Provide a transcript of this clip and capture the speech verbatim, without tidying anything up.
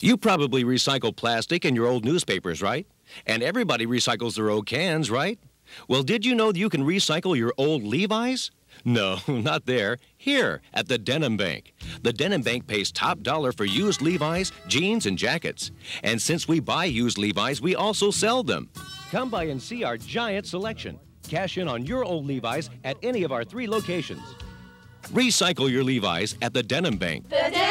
You probably recycle plastic in your old newspapers, right? And everybody recycles their old cans, right? Well, did you know that you can recycle your old Levi's? No, not there. Here, at the Denim Bank. The Denim Bank pays top dollar for used Levi's, jeans, and jackets. And since we buy used Levi's, we also sell them. Come by and see our giant selection. Cash in on your old Levi's at any of our three locations. Recycle your Levi's at the Denim Bank. The